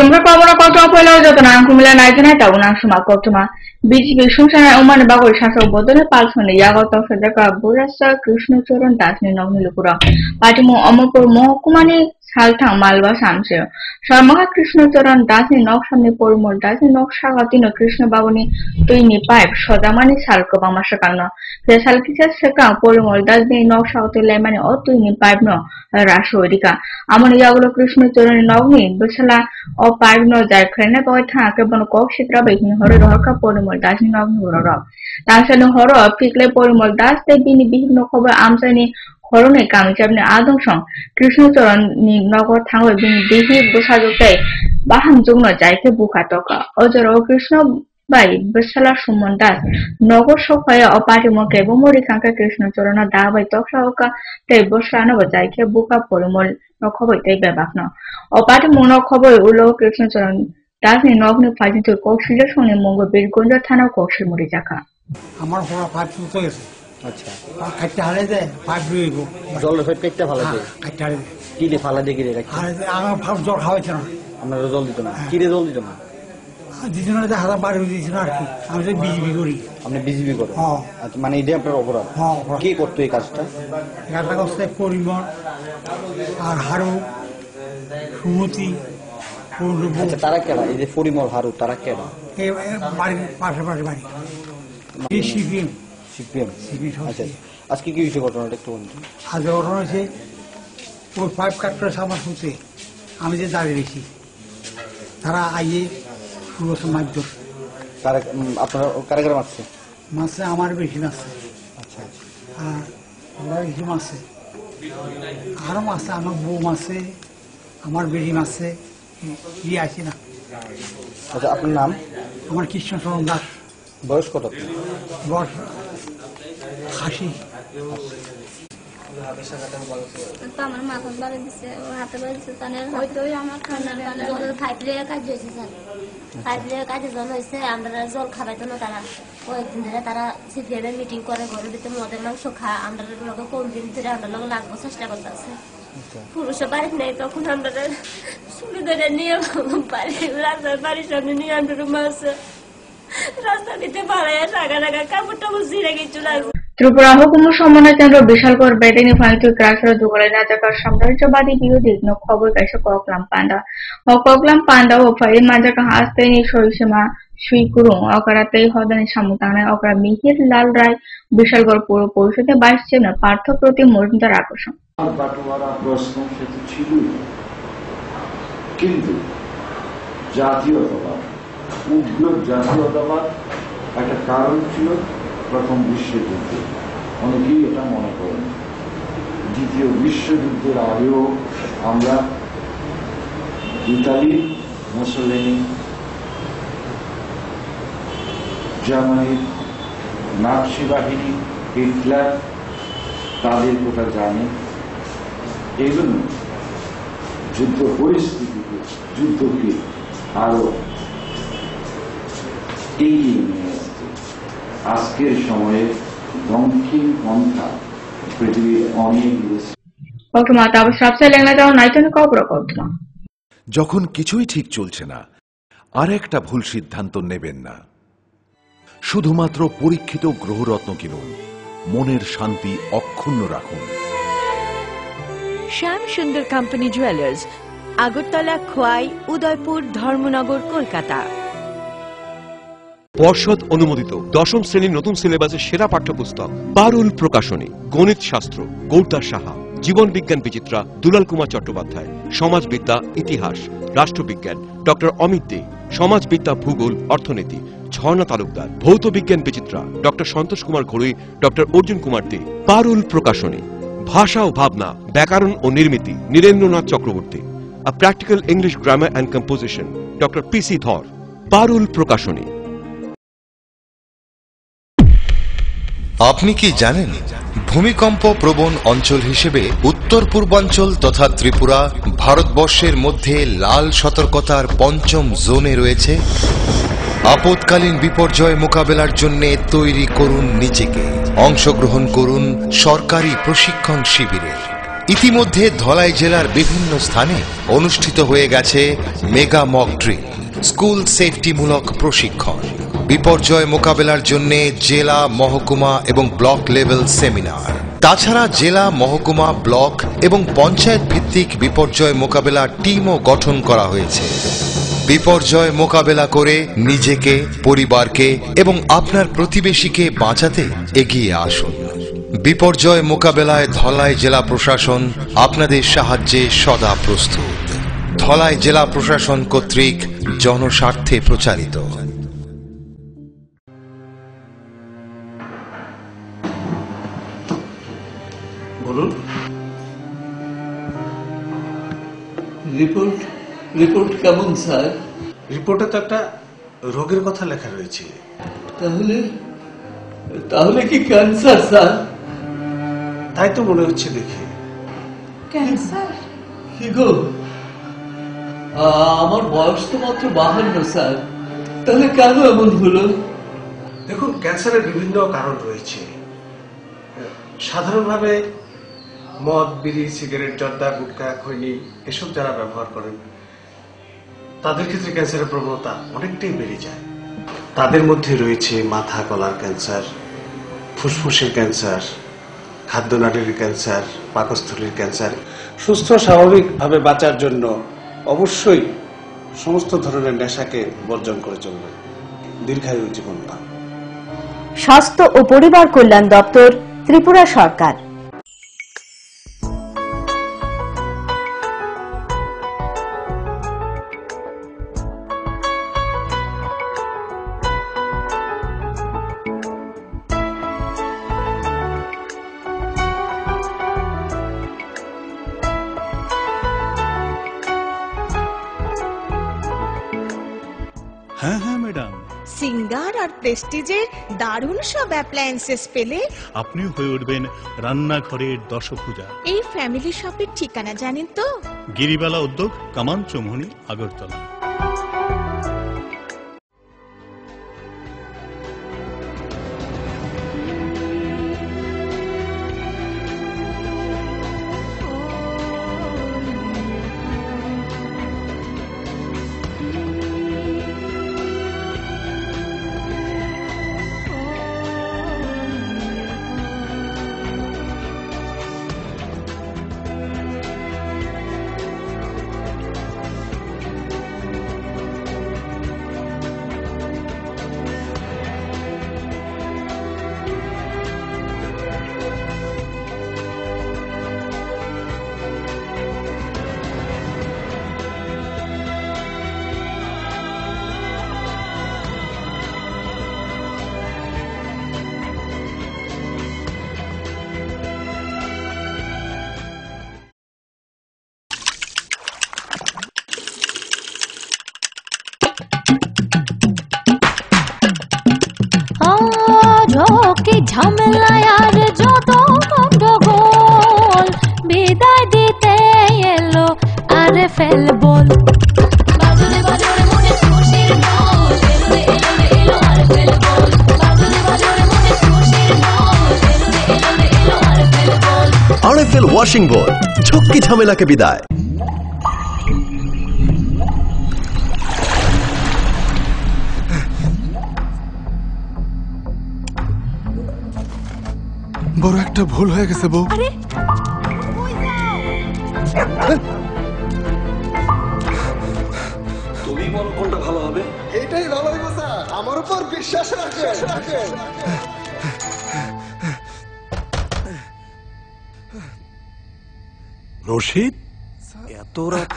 Jumra Pamara Koto Polo, Kumila Nightanata, Unashuma Kotuma, BGB Shushan Oman Bago Shasho Bodone Palson, Yagoto Fedaka, Burasa, Krishna Choran Tasni Nilukura, Patimu Omopur Mokumani, Saltang Malva Samsir, Sharmaha Krishna Choran Dasni Nokshami Pormol, Dasni Nokshagatino Krishna Babuni, Tuini Pipe, Shodamani Salko Mashakano, the Salkisa Seka Pormol, Dasni Nokshato Lemani or Tuini Pipe no, Rashodika, Amon Yago Krishna Choran Novni, Busala. O Pagno Jakrena Goita, Kabon Kokshitra baking Horoka Polimol, Dashing of Nurov. Dancing horror, Pickle Polimol, Das they been big no cover Amsani, Horone Kamicabne Adamson, Krishna Toran, Nogo Tango being Dihi Busadoke, Baham Jumno Jaike Bukatoka, Ojero Krishna by Busala Shumon Das, Nogo Shokaya or Patimo Kebo Morikanka Krishna Torana Da by Tokshaoka, Te Bushana Jaike Buka Polimol. খবর তাই ব্যাপার না অপাতে মনো খবর উলো কৃষ্ণচরণ দাস নি নগ্ন ফাজিত কৌশলের সঙ্গে মঙ্গ বীরগঞ্জ থানা কৌশল মরি জাকা আমার হড়া পাইপ তো গেছে আচ্ছা কাটতে হালে যায় পাইপ রইব জল পাইপ কেটে ফালা দেয় কাটতে হালে কি দিয়ে ফালা দিয়ে রাখি আর আমার ভাব জল খাওয়াইছে না আমরা জল দিত না কি রে জল দিত না দিজনে যে হাজার বাড়ি দিয়েছিল আর কি আমি যে বিজিবি করি আপনি বিজিবি করেন আচ্ছা মানে এটা আপনার অপরাধ কি করতো এই কাজটা কাজটা করতে পরিমল আর হারু সুমতি আচ্ছা তারা কেডা এই যে পরিমল হারু তারা কেডা এই বাড়ির পাশাপাশি বাড়ি এই সিপিএম আচ্ছা আজকে কি বিষয় ঘটনাটা একটু বলুন আজ ঘটনা হয়েছে ওই পাইপ কাটতে আমার শুনছে আমি যে দাঁড়িয়ে রেখি তারা আইয়ে সুরক্ষা মারধর তারা আপনার কারাগারে মারছে মারছে আমার বেশি মারছে আচ্ছা আর ওরা বেশি মারছে আরো মারছে আমার বউ মারছে আমার বেশি মারছে ইয়ে আছে না আচ্ছা আপনার নাম আমার কৃষ্ণচরণ দাস বয়স কত বয়স 80 আমার মাখন বাড়ি দিচ্ছে ও হাতে বাড়িছে তাহলে হয়তো আমার পাইপ লিয়ে কাজ হয়েছে স্যার পাইপ লিয়ে কাজে জল হয়েছে আমরা জল খাবাইতো না তারা কয়েকদিন ধরে তারা সিপিএম মিটিং করে ঘরের ভিতরে মদের মাংস খা আমরা লোক কোন দিন ধরে আমরা লোক লাগবো চেষ্টা করতে আছে পুরুষের বাড়িতে নেই তখন আমরা শুনে ধরে নিয়ে রাস্তার বাড়ির সামনে নিয়ে আমরা মারছে রাস্তা দিতে পারে টাকা টাকা কাপড় টাপড় ছিঁড়ে গেছিল ত্রিপুরা হুকুম সমন্বয় কেন্দ্র বিশালগড় বেটেনি ফাইতে ক্রাসরা দুগলে নাজাকার সাম্রাজ্যবাদী বিরোধী খবর কাছে ককলাম পান্ডা ও ফাই মাজাকা হাস্তেনি সরিসীমা সুইকুরুং অকারাতেই হদানি সামুতানায় অকারা মিহির লাল রায় বিশালগড় পৌর পরিষদে 22 চেনা পার্থ প্রতি মজুমদার আকর্ষণ বাটোয়ারা প্রশ্ন সেটা ছিলই কিন্তু জাতীয়তাবাদ উগ্র জাতীয়তাবাদ একটা কারণ ছিল প্রথম বিশ্বযুদ্ধে অনেকেই এটা মনে করেন দ্বিতীয় বিশ্বযুদ্ধের আগেও আমরা ইতালি মুসোলিনি জার্মানির নাৎসি বাহিনী হিটলার তাদের কথা জানি এই জন্য যুদ্ধ পরিস্থিতিতে যুদ্ধকে আরো এগিয়ে নিয়ে আসছে আজকের সময়ে দক্ষিণ পন্থা পৃথিবীর অনেক যখন কিছুই ঠিক চলছে না আর একটা ভুল সিদ্ধান্ত নেবেন না শুধুমাত্র পরীক্ষিত গ্রহরত্ন কিনুন মনের শান্তি অক্ষুণ্ণ রাখুন শ্যাম সুন্দর কোম্পানি জুয়েলার্স আগরতলা খোয়াই উদয়পুর ধর্মনগর কলকাতা পর্ষদ অনুমোদিত দশম শ্রেণীর নতুন সিলেবাসের সেরা পাঠ্যপুস্তক পারুল প্রকাশনী গণিত শাস্ত্র গৌরদাস সাহা জীবন বিজ্ঞান বিচিত্রা দুলাল কুমার চট্টোপাধ্যায় সমাজবিদ্যা ইতিহাস রাষ্ট্রবিজ্ঞান ডক্টর অমিত দে সমাজবিদ্যা ভূগোল অর্থনীতি ঝর্ণা তালুকদার ভৌত বিজ্ঞান বিচিত্রা ডক্টর সন্তোষ কুমার ঘড়ুই ডক্টর অর্জুন কুমার দে পারুল প্রকাশনী ভাষা ও ভাবনা ব্যাকরণ ও নির্মিতি Nirendranath Chakraborty a practical English grammar and composition doctor PC Dhar Parul প্রকাশনী আপনি কি জানেন ভূমিকম্প প্রবণ অঞ্চল হিসেবে উত্তর পূর্বাঞ্চল তথা ত্রিপুরা ভারতবর্ষের মধ্যে লাল সতর্কতার পঞ্চম জোনে রয়েছে আপৎকালীন বিপর্যয় মোকাবেলার জন্য তৈরি করুন নিজেকে অংশগ্রহণ করুন সরকারি প্রশিক্ষণ শিবিরে ইতিমধ্যে ধলাই জেলার বিভিন্ন স্থানে অনুষ্ঠিত হয়ে গেছে মেগা মক ড্রিল, স্কুল সেফটিমূলক প্রশিক্ষণ, বিপর্যয় মোকাবেলার জন্য জেলা, মহকুমা এবং ব্লক লেভেল সেমিনার। তাছাড়া জেলা, মহকুমা, ব্লক এবং পঞ্চায়েত ভিত্তিক বিপর্যয় মোকাবেলা টিমও গঠন করা হয়েছে। বিপর্যয় মোকাবেলা করে নিজেকে, পরিবারকে এবং আপনার প্রতিবেশীকে বাঁচাতে এগিয়ে আসুন। বিপর্যয় মোকাবেলায় ধলাই জেলা প্রশাসন আপনাদের সাহায্যে সদা প্রস্তুত। ধলাই জেলা প্রশাসন কর্তৃক জনস্বার্থে প্রচারিত। বলুন। রিপোর্ট কেমন স্যার? রিপোর্টে তো একটা রোগের কথা লেখা রয়েছে। তাহলে কি ক্যান্সার স্যার? তাই তো মনে হচ্ছে দেখে। ক্যান্সার? কি গো, আমার বয়স তো মাত্র 52 স্যার, তাহলে কেন এমন হলো? দেখুন, ক্যান্সারের বিভিন্ন কারণ রয়েছে। সাধারণভাবে মদ, বিড়ি, সিগারেট, জর্দা, গুটখা, খৈনি এসব যারা ব্যবহার করেন তাদের ক্ষেত্রে ক্যান্সারের প্রবণতা অনেকটাই বেড়ে যায়। তাদের মধ্যে রয়েছে মাথা গলার ক্যান্সার, ফুসফুসের ক্যান্সার, খাদ্যনালীর ক্যান্সার, পাকস্থলীর ক্যান্সার। সুস্থ স্বাভাবিকভাবে বাঁচার জন্য অবশ্যই সমস্ত ধরনের নেশাকে বর্জন করে চলবে, দীর্ঘায়ু জীবন পান। স্বাস্থ্য ও পরিবার কল্যাণ দপ্তর, ত্রিপুরা সরকার। হ্যাঁ হ্যাঁ ম্যাডাম, সিঙ্গার আর প্রেস্টিজের দারুণ সব অ্যাপ্লায়েন্সেস পেলে আপনিও হয়ে উঠবেন রান্নাঘরের দশভুজা। এই ফ্যামিলি শপের ঠিকানা জানেন তো? গিরিবালা উদ্যোগ, কামান চৌমুহনী, আগরতলা। ঝামেলায় আর যত গন্ডগোল বিদায় দিতে এলো আর ফেলবল। আরএফএল ওয়াশিং বল, ঝক্কি ঝামেলাকে বিদায়। বড় একটা ভুল হয়ে গেছে বউ। তুমি বলো কোনটা ভালো হবে? এটাই ভালো হইব স্যার, আমার উপর বিশ্বাস রাখেন। রশিদ, এত রাত?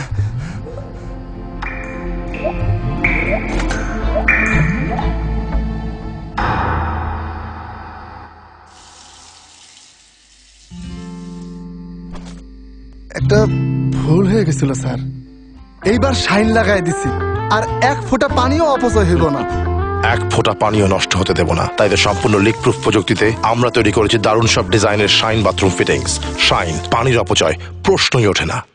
একটা ভুল হয়ে গেছিল স্যার, এইবার শাইন লাগাই দিছি, আর এক ফোঁটা পানিও অপচয় হইব না। এক ফোঁটা পানিও নষ্ট হতে দেব না। তাই তো সম্পূর্ণ লিক প্রুফ প্রযুক্তিতে আমরা তৈরি করেছি দারুণ সব ডিজাইনের শাইন বাথরুম ফিটিংস। শাইন, পানির অপচয় প্রশ্নই ওঠে না।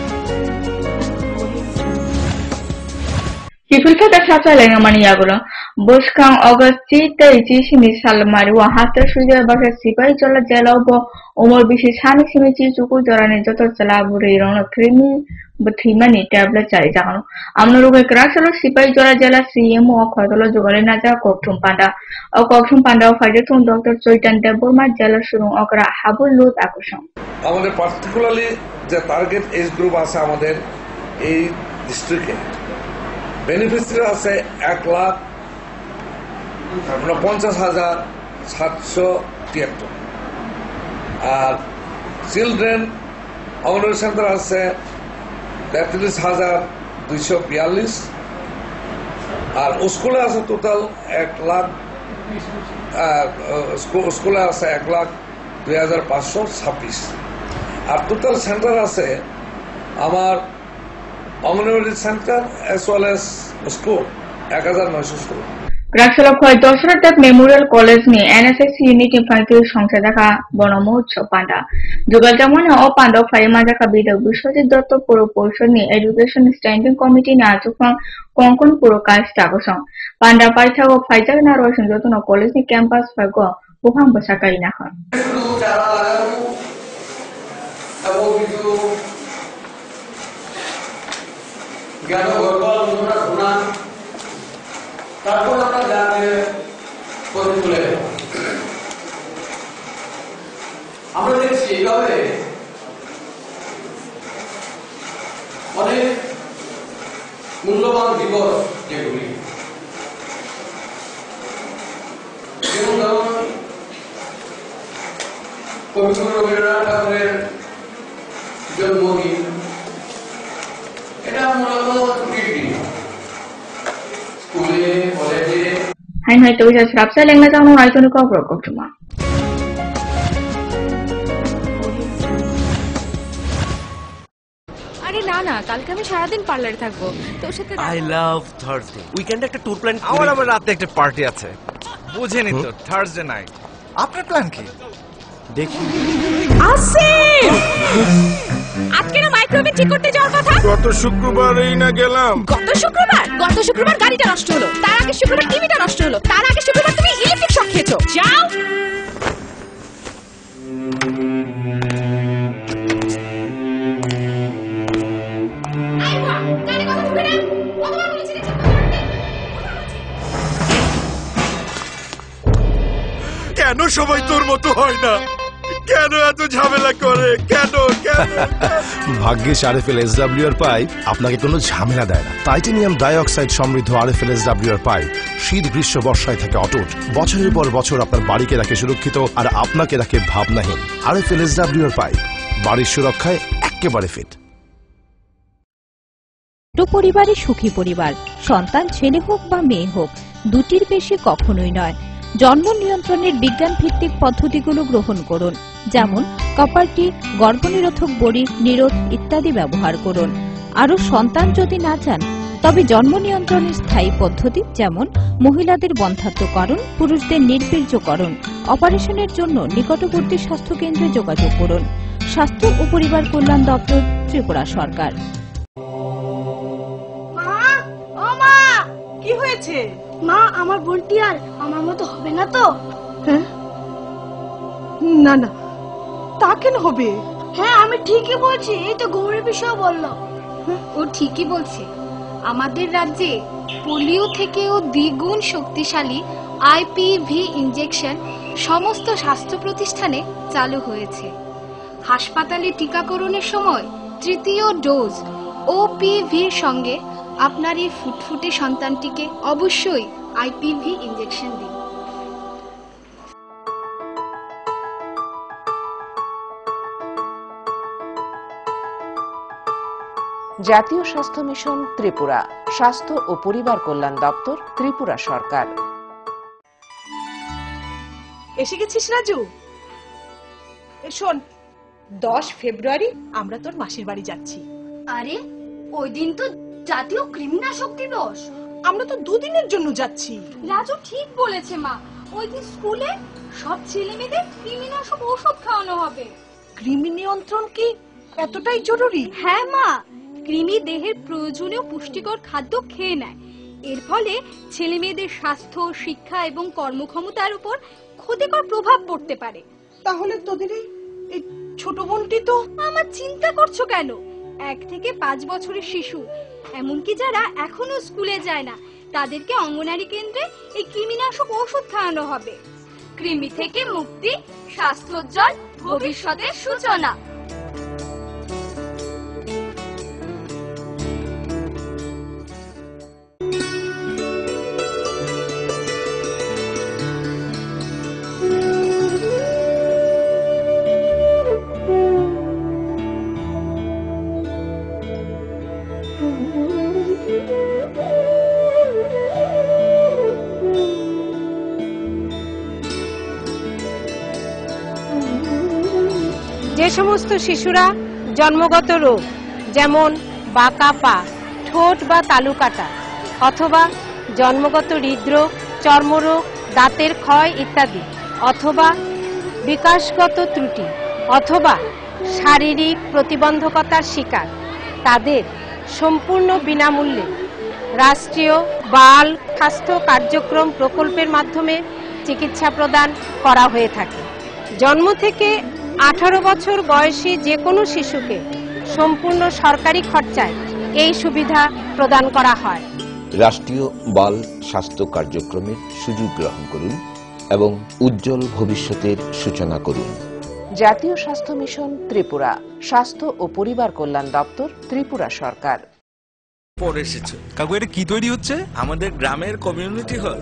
Kifilka da sa sa lenga mani yagulo Buskang Augusti Taiji Simi Salmari Wahata Suja Baka Sipai Jola Jelabo Omor Bishi Sani Simichi Chuku Jorani Joto Salaburi Rono Krimi Butimani Tablet Charijano Amnuruga Krasalo Sipai Jola Jela CMO Kotolo Jogolena Kotum Panda or Kotum Panda of Fajetun Dr. Choitan Deburma Jela Shurung Okra Habul Lut Akusham. আমাদের particularly যে target age group আছে আমাদের এই ডিস্ট্রিক্টে beneficiary আছে 1,49,773 our children anganwadi centre আছে 33,242 আর স্কুলে আছে টোটাল 1,00,000 স্কুলে আছে 1,02,526 আর টোটাল সেন্টার আছে আমার anganwadi centre as well as school 1,900 Graxolo Khoi Dosratat Memorial College ni NSS Unity Pankil Songsa Daka Bonomo Chopanda. Jugal Jamona o Panda Faima Daka Bida Bushoti Dotto Puro Portion ni Education Standing Committee na Chukang Konkon Puro Kais Takosong. Panda Paita o Faita na Roshan Jotono College ni campus Fago Buhang Basaka Inahan. তারপর আমরা গ্রামে করে তুলে আমরা দেখছি এইভাবে অনেক মূল্যবান দিবস যেগুলি যেমন ধরুন কবি রবীন্দ্রনাথ ঠাকুরের জন্মদিন এটা মূলত ছুটির দিন স্কুলে কলেজে Hai hai tôi just rap sa lengna jang no aito ni ko Koktuma. আরে না না কালকে আমি সারাদিন পার্লারে থাকবো তোর সাথে আই লাভ থার্সডে উইকেন্ডে একটা ট্যুর প্ল্যান আমার আবার রাতে একটা পার্টি আছে বুঝেনি তো থার্সডে নাইট আপনার প্ল্যান কি দেখি আসিফ আজকে না মাইক্রোওয়েভ ঠিক করতে যাওয়ার কথা গত শুক্রবারই না গেলাম গত শুক্রবার গাড়িটা নষ্ট হলো তার আগে শুক্রবার টিভিটা নষ্ট হলো তার আগে শুক্রবার তুমি ইলেকট্রিক শক খেয়েছো যাও কেন সবাই তোর মতো হয় না কেন এত ঝামেলা করে কেন কেন ভাগ্যিস আরএফএল এসডব্লিউআর পাইপ আপনাকে কোনো ঝামেলা দেয় না টাইটানিয়াম ডাইঅক্সাইড সমৃদ্ধ আরএফএল এসডব্লিউআর পাইপ শীত গ্রীষ্ম বর্ষায় থাকে অটুট বছরের পর বছর আপনার বাড়িকে রাখে সুরক্ষিত আর আপনাকে রাখে ভাবনাহীন আরএফএল এসডব্লিউআর পাইপ বাড়ির সুরক্ষায় একেবারে ফিট পরিবারে সুখী পরিবার সন্তান ছেলে হোক বা মেয়ে হোক দুটির বেশি কখনোই নয় জন্ম নিয়ন্ত্রণের বিজ্ঞান ভিত্তিক পদ্ধতিগুলো গ্রহণ করুন যেমন কপারটি গর্ভনিরোধক বড়ি নিরোধ ইত্যাদি ব্যবহার করুন আরও সন্তান যদি না চান তবে জন্ম নিয়ন্ত্রণের স্থায়ী পদ্ধতি যেমন মহিলাদের বন্ধ্যাত্বকরণ পুরুষদের নির্বীর্যকরণ অপারেশনের জন্য নিকটবর্তী স্বাস্থ্য কেন্দ্রে যোগাযোগ করুন স্বাস্থ্য ও পরিবার কল্যাণ দপ্তর ত্রিপুরা সরকার কি হয়েছে মা আমার বোনটি আর আমার মতো হবে না তো না না তা কেন হবে হ্যাঁ আমি ঠিকই বলছি এই তো গৌরী বিষয় বললো ও ঠিকই বলছে আমাদের রাজ্যে পোলিও থেকেও দ্বিগুণ শক্তিশালী আইপিভি ইনজেকশন সমস্ত স্বাস্থ্য প্রতিষ্ঠানে চালু হয়েছে হাসপাতালে টিকাকরণের সময় তৃতীয় ডোজ ওপিভির সঙ্গে আপনার এই ফুটফুটে সন্তানটিকে অবশ্যই আইপিভি ইনজেকশন দিন জাতীয় স্বাস্থ্য মিশন ত্রিপুরা স্বাস্থ্য ও পরিবার কল্যাণ দপ্তর ত্রিপুরা সরকার এসে গেছিস রাজু শোন 10 ফেব্রুয়ারি আমরা তোর মাসির বাড়ি যাচ্ছি আরে ওই দিন তো জাতীয় কৃমিনাশক দিবস আমরা তো দুদিনের জন্য যাচ্ছি রাজু ঠিক বলেছে মা ওই দিন স্কুলে সব ছেলেমেয়েদের কৃমিনাশক ঔষধ খাওয়ানো হবে কৃমি নিয়ন্ত্রণ কি এতটাই জরুরি হ্যাঁ মা কৃমি দেহের প্রয়োজনীয় পুষ্টিকর খাদ্য খেয়ে নেয় এর ফলে ছেলে মেয়েদের স্বাস্থ্য, শিক্ষা এবং কর্মক্ষমতার উপর ক্ষতিকর প্রভাব পড়তে পারে। তাহলে তোদের এই ছোট বোনটি তো। আমার চিন্তা করছো কেন? 1 থেকে 5 বছরের শিশু, এমনকি যারা এখনো স্কুলে যায় না, তাদেরকে অঙ্গনারী কেন্দ্রে এই কৃমিনাশক ওষুধ খাওয়ানো হবে। কৃমি থেকে মুক্তি, স্বাস্থ্যোজ্জ্বল ভবিষ্যতের সূচনা। যে সমস্ত শিশুরা জন্মগত রোগ যেমন বাঁকা পা, ঠোঁট বা তালু কাটা, অথবা জন্মগত হৃদরোগ, চর্মরোগ, দাঁতের ক্ষয় ইত্যাদি, অথবা বিকাশগত ত্রুটি অথবা শারীরিক প্রতিবন্ধকতার শিকার, তাদের সম্পূর্ণ বিনামূল্যে রাষ্ট্রীয় বাল স্বাস্থ্য কার্যক্রম প্রকল্পের মাধ্যমে চিকিৎসা প্রদান করা হয়ে থাকে। জন্ম থেকে 18 বছর বয়সী যে কোনো শিশুকে সম্পূর্ণ সরকারি খরচায় এই সুবিধা প্রদান করা হয়। রাষ্ট্রীয় বাল স্বাস্থ্য কার্যক্রমের সুযোগ গ্রহণ করুন এবং উজ্জ্বল ভবিষ্যতের সূচনা করুন। জাতীয় স্বাস্থ্য মিশন ত্রিপুরা, স্বাস্থ্য ও পরিবার কল্যাণ দপ্তর, ত্রিপুরা সরকার। পরে এসেছে কাকু, এটা কি তৈরি হচ্ছে? আমাদের গ্রামের কমিউনিটি হল।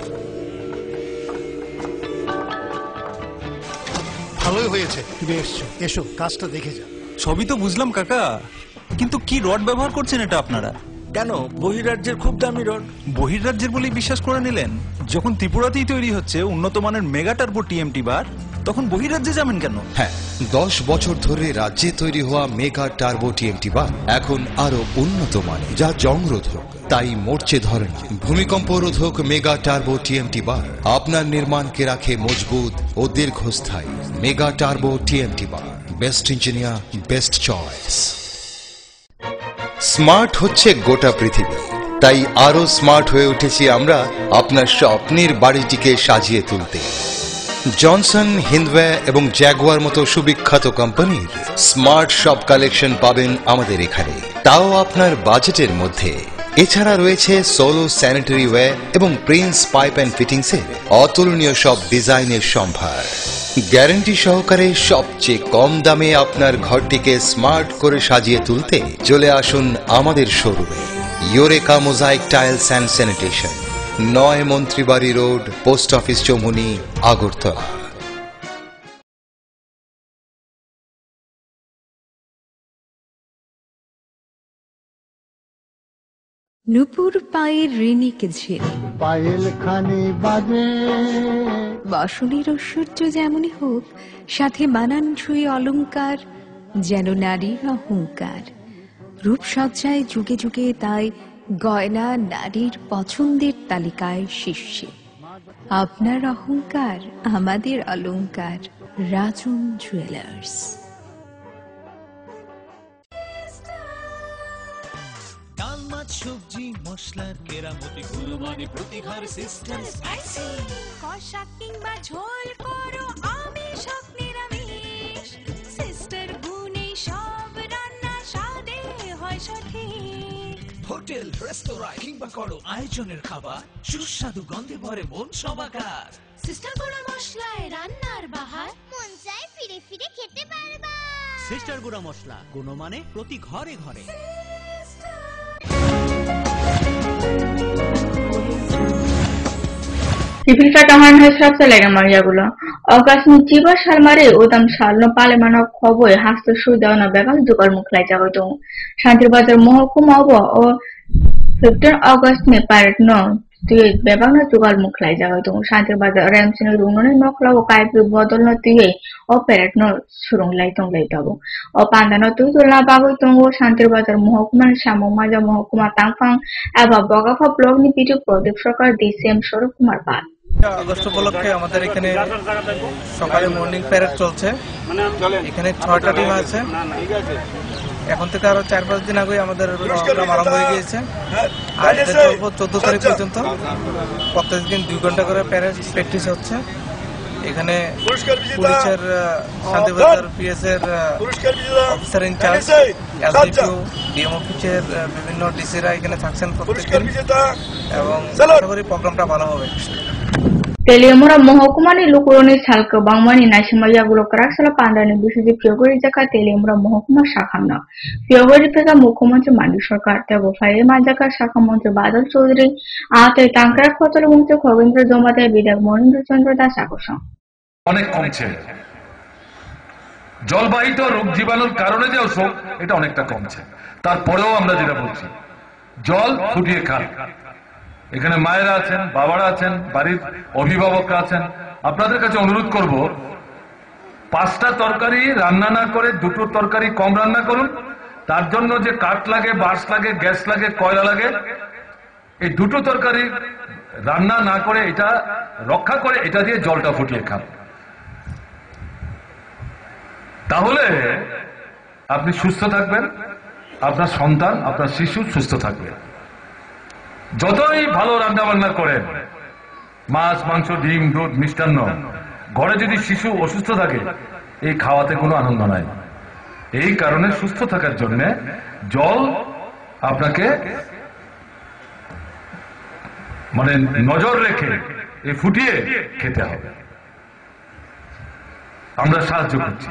ভালোই হয়েছে তুমি এসছো, এসো কাজটা দেখে যা। সবই তো বুঝলাম কাকা, কিন্তু কি রড ব্যবহার করছেন এটা আপনারা? কেন, বহিরাজ্যের খুব দামি রড। বহিরাজ্যের বলেই বিশ্বাস করে নিলেন? যখন ত্রিপুরাতেই তৈরি হচ্ছে উন্নত মানের মেগা টার্বো টিএমটি বার, তখন বহিরাজ্যে যাবেন কেন? হ্যাঁ, 10 বছর ধরে রাজ্যে তৈরি হওয়া মেগা টার্বো টিএমটি বার এখন আরো উন্নত মানের, যা জংরোধক, তাই মরচে ধরে না। ভূমিকম্প রোধক মেগা টার্বো টিএমটি বার আপনার নির্মাণকে রাখে মজবুত ও দীর্ঘস্থায়ী। Mega turbo TMT bar, best engineer, best choice. Smart হচ্ছে গোটা পৃথিবী, তাই আরো স্মার্ট হয়ে উঠেছি আমরা আপনার স্বপ্নের বাড়িটিকে সাজিয়ে তুলতে। জনসন, হিন্দওয়ে এবং জ্যাগুয়ার মতো সুবিখ্যাত কোম্পানির স্মার্ট সব কালেকশন পাবেন আমাদের এখানে, তাও আপনার বাজেটের মধ্যে। এছাড়া রয়েছে সোলো স্যানিটারি ওয়্যার এবং প্রিন্স পাইপ অ্যান্ড ফিটিংসের অতুলনীয় সব ডিজাইনের সম্ভার। গ্যারান্টি সহকারে সবচেয়ে কম দামে আপনার ঘরটিকে স্মার্ট করে সাজিয়ে তুলতে চলে আসুন আমাদের শোরুমে। Eureka mosaic tiles and sanitation, 9 Mantribari road, post office Choumuhani, Agartala. নুপুর পায়ের ঋণিকে ঝিল, পায়েল খানি বাজে। বসনের ঐশ্বর্য যেমনই হোক, সাথে মানানসই অলংকার, যেন নারীর অহংকার। রূপসজ্জায় যুগে যুগে তাই গয়না নারীর পছন্দের তালিকায় শীর্ষে। আপনার অহংকার আমাদের অলংকার, রাজন জুয়েলার্স। ডাল, মাছ, সবজি, মশলার কেরামতি, গুণমানে প্রতি ঘর সিস্টেম স্পাইসি। কষা কিংবা ঝোল করো আমিষ হোক নিরামিষ, সিস্টার গুণে সব রান্না স্বাদে হয় সঠিক। হোটেল, রেস্তোরাঁ কিংবা করো আয়োজনের খাবার, সুস্বাদু গন্ধে ভরে মন সবাকার। সিস্টার গুঁড়া মশলায় রান্নার বাহার, মন চায় ফিরে ফিরে খেতে পারবা। সিস্টার গুঁড়া মশলা, গুণমানে প্রতি ঘরে ঘরে। Sifil katahan hai sabse lega mariagulo. Augustni jiba shalmare udam shalno palemano khoboi hasto shudaona bebak jukar mukhlai jagotung. Shantir bazar mohokuma obo o 15 August ne paret no tuye bebak na jukar mukhlai jagotung. Shantir bazar ramsini runone nokla o kaipi bodol no tuye o paret no surung laitung laitabo. O pandano tuzola bagotung o Shantir bazar mohokuma shamomaja mohokuma tangfang eba bogafa blog ni pitu prodip sokar DCM Sorob Kumar Pal. August উপলক্ষে আমাদের এখানে সকালে morning parade চলছে। এখানে 6টা team আছে। এখন থেকে আরো 4-5 দিন আগে আমাদের প্রোগ্রাম আরম্ভ হয়ে গিয়েছে। আজ থেকে 14 তারিখ পর্যন্ত প্রত্যেকদিন 2 ঘন্টা করে প্র্যাকটিস হচ্ছে। এখানে পুলিশের শান্তিবাজার পিএস এর অফিসার ইনচার্জ, এসডিপিও, ডিএম অফিসের বিভিন্ন ডিসিরা এখানে থাকছেন প্রত্যেকদিন এবং আশা করি প্রোগ্রামটা ভালো হবে। Telemura Mohokuma ni Lukuroni Salka Bangmani Nashimaya Gulokraxala Pandani Bisi Piogori Jaka Telemura Mohokuma Shakamna. Piogori Pega Mukumonte Mandishaka, Tabo Fire Majaka Shakamonte Badal Chodri, Ate Tankra Kotalamunte Kovindra Domate Bidak Monindo Chandra Dasakosha. অনেক কমছে, জলবাহিত রোগ জীবাণুর কারণে যে অসুখ এটা অনেকটা কমছে। তারপরেও আমরা যেটা বলছি জল ফুটিয়ে খান। এখানে মায়েরা আছেন, বাবারা আছেন, বাড়ির অভিভাবকরা আছেন, আপনাদের কাছে অনুরোধ করব 5টা তরকারি রান্না না করে 2টো তরকারি কম রান্না করুন। তার জন্য যে কাঠ লাগে, বাঁশ লাগে, গ্যাস লাগে, কয়লা লাগে, এই 2টো তরকারি রান্না না করে এটা রক্ষা করে এটা দিয়ে জলটা ফুটিয়ে খান। তাহলে আপনি সুস্থ থাকবেন, আপনার সন্তান, আপনার শিশু সুস্থ থাকবে। যতই ভালো রান্না বান্না করেন, মাছ, মাংস, ডিম, দুধ, মিষ্টান্ন, ঘরে যদি শিশু অসুস্থ থাকে এই খাওয়াতে কোনো আনন্দ নাই। এই কারণে সুস্থ থাকার জন্য জল আপনাকে মানে নজর রেখে এই ফুটিয়ে খেতে হবে। আমরা সাহায্য করছি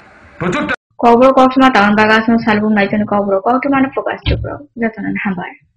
প্রচুর। Kobro Kosma Town Bagas no Salbum Night and Kobro Kotuman Focus to Pro. That's an hammer.